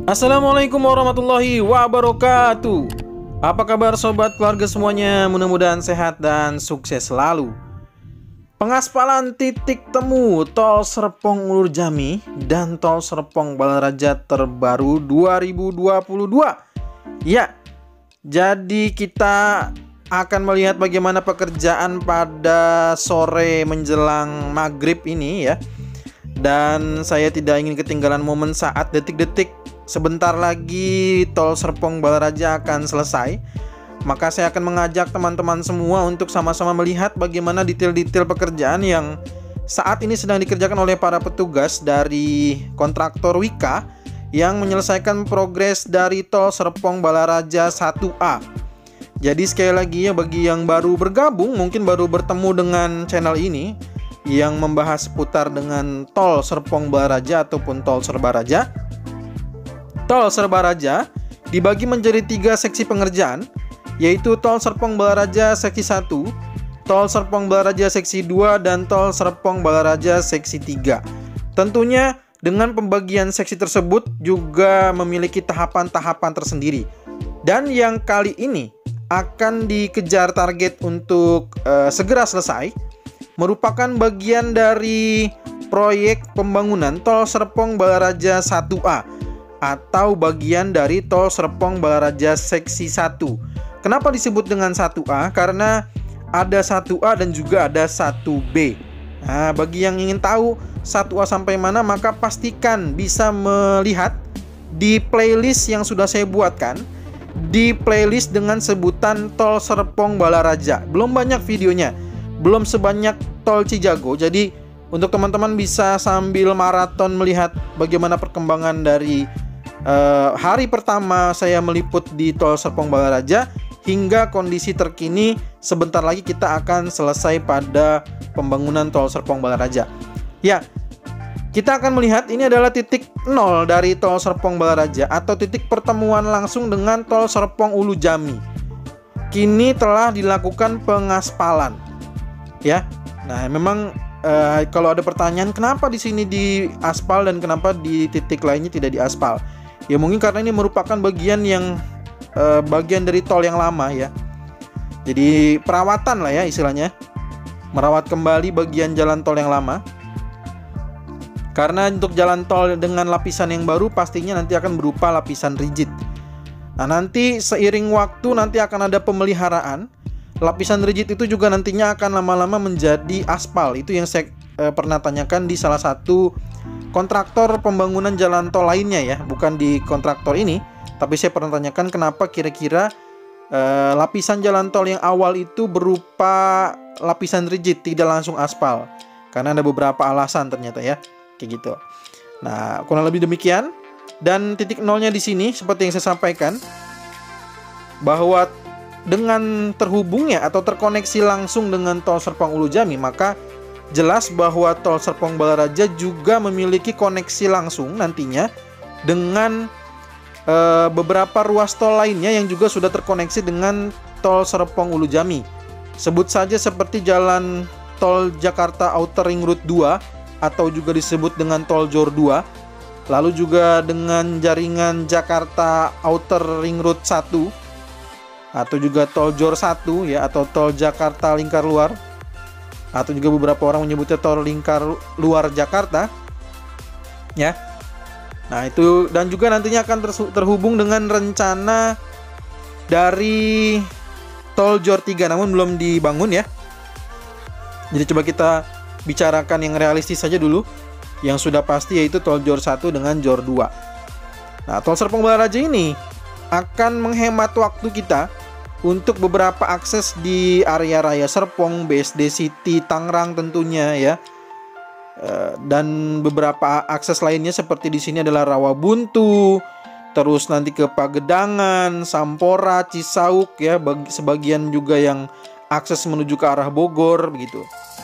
Assalamualaikum warahmatullahi wabarakatuh. Apa kabar sobat keluarga semuanya? Mudah-mudahan sehat dan sukses selalu. Pengaspalan titik temu Tol Serpong Ulur Jami dan Tol Serpong Balaraja terbaru 2022. Ya, jadi kita akan melihat bagaimana pekerjaan pada sore menjelang maghrib ini ya. Dan saya tidak ingin ketinggalan momen saat detik-detik sebentar lagi Tol Serpong Balaraja akan selesai. Maka saya akan mengajak teman-teman semua untuk sama-sama melihat bagaimana detail-detail pekerjaan yang saat ini sedang dikerjakan oleh para petugas dari kontraktor Wika yang menyelesaikan progres dari Tol Serpong Balaraja 1A. Jadi sekali lagi ya, bagi yang baru bergabung, mungkin baru bertemu dengan channel ini yang membahas seputar dengan Tol Serpong Balaraja ataupun Tol Serbaraja. Tol Serbaraja dibagi menjadi 3 seksi pengerjaan, yaitu Tol Serpong Balaraja seksi 1, Tol Serpong Balaraja seksi 2, dan Tol Serpong Balaraja seksi 3. Tentunya dengan pembagian seksi tersebut juga memiliki tahapan-tahapan tersendiri. Dan yang kali ini akan dikejar target untuk segera selesai merupakan bagian dari proyek pembangunan Tol Serpong Balaraja 1A atau bagian dari Tol Serpong Balaraja seksi 1. Kenapa disebut dengan 1A? Karena ada 1A dan juga ada 1B. Nah, bagi yang ingin tahu 1A sampai mana, maka pastikan bisa melihat di playlist yang sudah saya buatkan, di playlist dengan sebutan Tol Serpong Balaraja. Belum banyak videonya, belum sebanyak Tol Cijago. Jadi untuk teman-teman bisa sambil maraton melihat bagaimana perkembangan dari hari pertama saya meliput di Tol Serpong Balaraja hingga kondisi terkini sebentar lagi kita akan selesai pada pembangunan Tol Serpong Balaraja. Ya, kita akan melihat ini adalah titik 0 dari Tol Serpong Balaraja atau titik pertemuan langsung dengan Tol Serpong Ulu Jami. Kini telah dilakukan pengaspalan. Ya. Nah, memang kalau ada pertanyaan kenapa di sini diaspal dan kenapa di titik lainnya tidak diaspal? Ya mungkin karena ini merupakan bagian yang bagian dari tol yang lama ya. Jadi perawatan lah ya istilahnya. Merawat kembali bagian jalan tol yang lama. Karena untuk jalan tol dengan lapisan yang baru pastinya nanti akan berupa lapisan rigid. Nah, nanti seiring waktu nanti akan ada pemeliharaan. Lapisan rigid itu juga nantinya akan lama-lama menjadi aspal. Itu yang saya pernah tanyakan di salah satu kontraktor pembangunan jalan tol lainnya ya, bukan di kontraktor ini. Tapi saya pernah tanyakan kenapa kira-kira lapisan jalan tol yang awal itu berupa lapisan rigid, tidak langsung aspal. Karena ada beberapa alasan ternyata ya, kayak gitu. Nah, kurang lebih demikian. Dan titik nolnya di sini seperti yang saya sampaikan, bahwa dengan terhubungnya atau terkoneksi langsung dengan Tol Serpong Ulu Jami, maka jelas bahwa Tol Serpong Balaraja juga memiliki koneksi langsung nantinya dengan beberapa ruas tol lainnya yang juga sudah terkoneksi dengan Tol Serpong Ulu Jami. Sebut saja seperti jalan Tol Jakarta Outer Ring Road 2 atau juga disebut dengan Tol Jor 2. Lalu juga dengan jaringan Jakarta Outer Ring Road 1 atau juga Tol Jor 1 ya, atau Tol Jakarta Lingkar Luar, atau juga beberapa orang menyebutnya Tol Lingkar Luar Jakarta ya. Nah itu, dan juga nantinya akan terhubung dengan rencana dari Tol Jor 3 namun belum dibangun ya. Jadi coba kita bicarakan yang realistis saja dulu. Yang sudah pasti yaitu Tol Jor 1 dengan Jor 2. Nah, Tol Serpong Balaraja ini akan menghemat waktu kita untuk beberapa akses di area Raya Serpong, BSD City, Tangerang tentunya ya. Dan beberapa akses lainnya seperti di sini adalah Rawabuntu, terus nanti ke Pagedangan, Sampora, Cisauk ya, sebagian juga yang akses menuju ke arah Bogor begitu.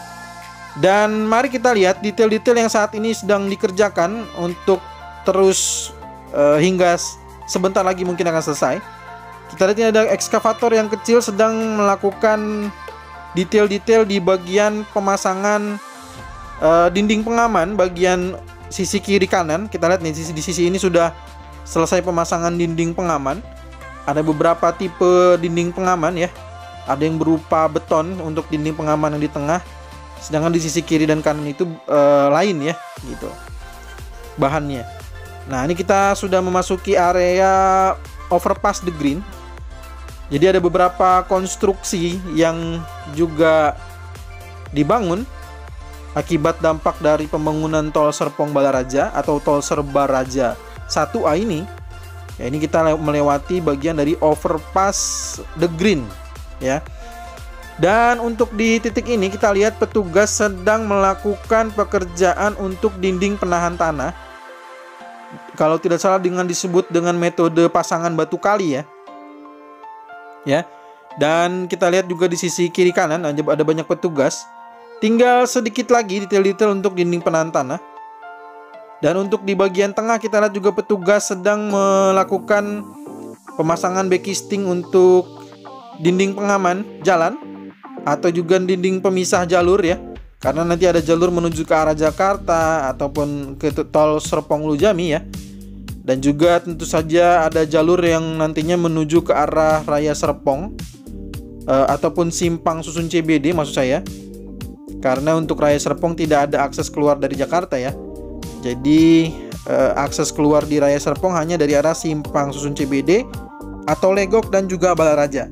Dan mari kita lihat detail-detail yang saat ini sedang dikerjakan untuk terus hingga sebentar lagi mungkin akan selesai. Kita lihat ini ada ekskavator yang kecil sedang melakukan detail-detail di bagian pemasangan dinding pengaman bagian sisi kiri kanan. Kita lihat nih di sisi ini sudah selesai pemasangan dinding pengaman. Ada beberapa tipe dinding pengaman ya. Ada yang berupa beton untuk dinding pengaman yang di tengah, sedangkan di sisi kiri dan kanan itu lain ya, gitu bahannya. Nah, ini kita sudah memasuki area overpass The Green. Jadi ada beberapa konstruksi yang juga dibangun akibat dampak dari pembangunan tol Serpong Balaraja atau tol Serbaraja 1A ini. Ya, ini kita melewati bagian dari overpass The Green ya. Dan untuk di titik ini kita lihat petugas sedang melakukan pekerjaan untuk dinding penahan tanah. Kalau tidak salah disebut dengan metode pasangan batu kali ya. Ya. Dan kita lihat juga di sisi kiri kanan ada banyak petugas. Tinggal sedikit lagi detail-detail untuk dinding penahan tanah. Dan untuk di bagian tengah kita lihat juga petugas sedang melakukan pemasangan backisting untuk dinding pengaman jalan atau juga dinding pemisah jalur ya. Karena nanti ada jalur menuju ke arah Jakarta ataupun ke tol Serpong Lujami ya. Dan juga tentu saja ada jalur yang nantinya menuju ke arah Raya Serpong ataupun Simpang Susun CBD maksud saya. Karena untuk Raya Serpong tidak ada akses keluar dari Jakarta ya. Jadi akses keluar di Raya Serpong hanya dari arah Simpang Susun CBD atau Legok dan juga Balaraja.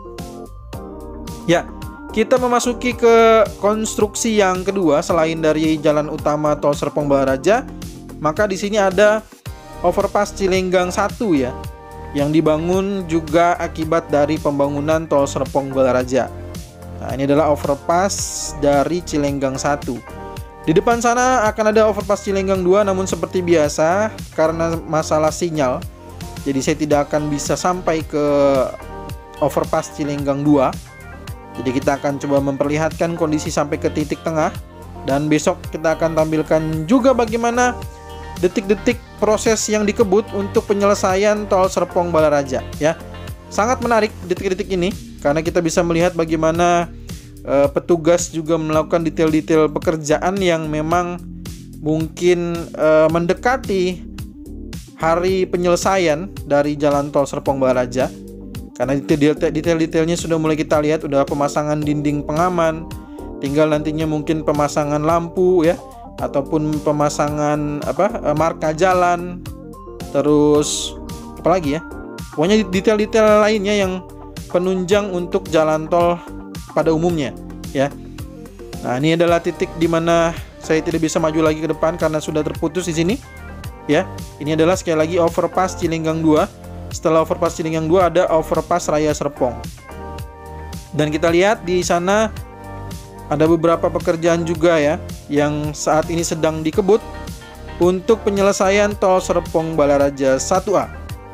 Ya, kita memasuki ke konstruksi yang kedua selain dari jalan utama tol Serpong Balaraja, maka di sini ada overpass Cilenggang 1 ya, yang dibangun juga akibat dari pembangunan tol Serpong Balaraja. Nah, ini adalah overpass dari Cilenggang 1. Di depan sana akan ada overpass Cilenggang 2, namun seperti biasa karena masalah sinyal, jadi saya tidak akan bisa sampai ke overpass Cilenggang 2. Jadi kita akan coba memperlihatkan kondisi sampai ke titik tengah. Dan besok kita akan tampilkan juga bagaimana detik-detik proses yang dikebut untuk penyelesaian tol Serpong Balaraja ya. Sangat menarik detik-detik ini karena kita bisa melihat bagaimana petugas juga melakukan detail-detail pekerjaan yang memang mungkin mendekati hari penyelesaian dari jalan tol Serpong Balaraja. Karena detail-detailnya sudah mulai kita lihat, udah pemasangan dinding pengaman, tinggal nantinya mungkin pemasangan lampu ya, ataupun pemasangan marka jalan, terus apa lagi ya, pokoknya detail-detail lainnya yang penunjang untuk jalan tol pada umumnya ya. Nah, ini adalah titik dimana saya tidak bisa maju lagi ke depan karena sudah terputus di sini ya. Ini adalah sekali lagi overpass Cilenggang 2. Setelah overpass Cilenggang 2 ada overpass Raya Serpong. Dan kita lihat di sana ada beberapa pekerjaan juga ya yang saat ini sedang dikebut untuk penyelesaian tol Serpong Balaraja 1A.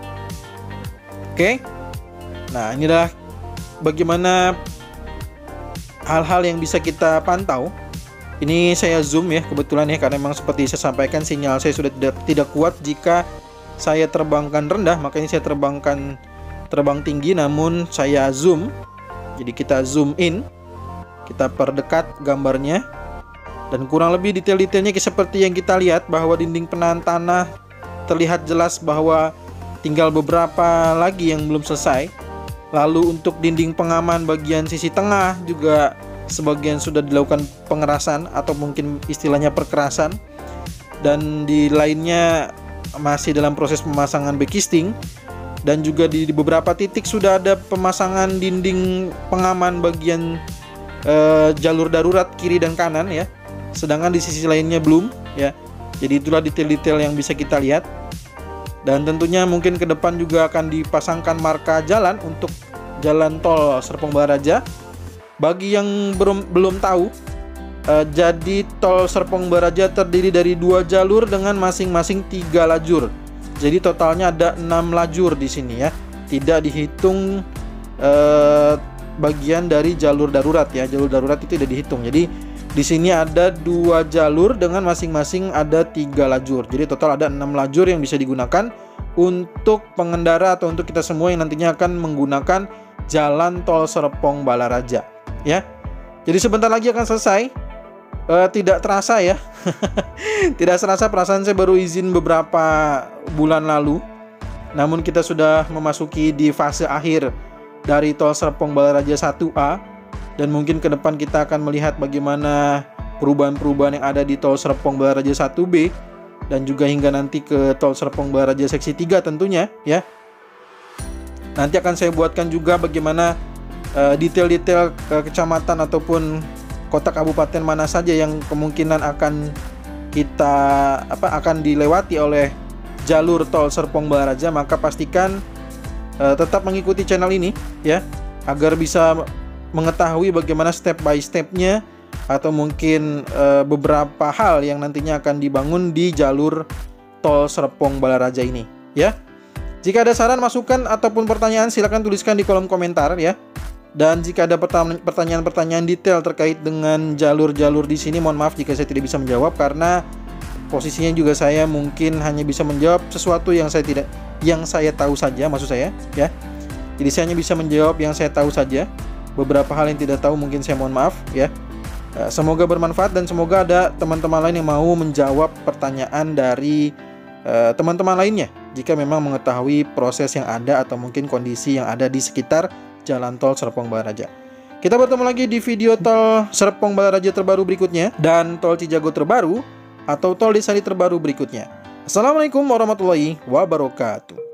Oke. Nah, ini adalah bagaimana hal-hal yang bisa kita pantau. Ini saya zoom ya kebetulan ya, karena memang seperti saya sampaikan sinyal saya sudah tidak kuat jika saya terbangkan rendah, makanya saya terbang tinggi, namun saya zoom. Jadi kita zoom in, kita perdekat gambarnya, dan kurang lebih detail-detailnya seperti yang kita lihat bahwa dinding penahan tanah terlihat jelas bahwa tinggal beberapa lagi yang belum selesai. Lalu untuk dinding pengaman bagian sisi tengah juga sebagian sudah dilakukan pengerasan atau mungkin istilahnya perkerasan, dan di lainnya masih dalam proses pemasangan backisting. Dan juga di beberapa titik sudah ada pemasangan dinding pengaman bagian jalur darurat kiri dan kanan ya, sedangkan di sisi lainnya belum ya. Jadi itulah detail-detail yang bisa kita lihat. Dan tentunya mungkin ke depan juga akan dipasangkan marka jalan untuk jalan tol Serpong Balaraja. Bagi yang belum tahu, jadi tol Serpong Balaraja terdiri dari 2 jalur dengan masing-masing 3 lajur. Jadi totalnya ada 6 lajur di sini ya. Tidak dihitung bagian dari jalur darurat ya. Jalur darurat itu tidak dihitung. Jadi di sini ada 2 jalur dengan masing-masing ada 3 lajur. Jadi total ada 6 lajur yang bisa digunakan untuk pengendara atau untuk kita semua yang nantinya akan menggunakan jalan tol Serpong Balaraja ya. Jadi sebentar lagi akan selesai. Tidak terasa ya. Tidak terasa, perasaan saya baru izin beberapa bulan lalu namun kita sudah memasuki di fase akhir dari tol Serpong Balaraja 1A, dan mungkin ke depan kita akan melihat bagaimana perubahan-perubahan yang ada di tol Serpong Balaraja 1B dan juga hingga nanti ke tol Serpong Balaraja seksi 3 tentunya ya. Nanti akan saya buatkan juga bagaimana detail-detail kecamatan ataupun kota kabupaten mana saja yang kemungkinan akan kita akan dilewati oleh jalur tol Serpong Balaraja. Maka pastikan tetap mengikuti channel ini ya, agar bisa mengetahui bagaimana step by stepnya atau mungkin beberapa hal yang nantinya akan dibangun di jalur tol Serpong Balaraja ini ya. Jika ada saran, masukan ataupun pertanyaan, silakan tuliskan di kolom komentar ya. Dan jika ada pertanyaan-pertanyaan detail terkait dengan jalur-jalur di sini, mohon maaf jika saya tidak bisa menjawab, karena posisinya juga saya mungkin hanya bisa menjawab sesuatu yang saya tahu saja, maksud saya ya. Jadi saya hanya bisa menjawab yang saya tahu saja. Beberapa hal yang tidak tahu mungkin saya mohon maaf ya. Semoga bermanfaat dan semoga ada teman-teman lain yang mau menjawab pertanyaan dari teman-teman lainnya jika memang mengetahui proses yang ada atau mungkin kondisi yang ada di sekitar jalan tol Serpong Balaraja. Kita bertemu lagi di video tol Serpong Balaraja terbaru berikutnya dan tol Cijago terbaru atau tol Desari terbaru berikutnya. Assalamualaikum warahmatullahi wabarakatuh.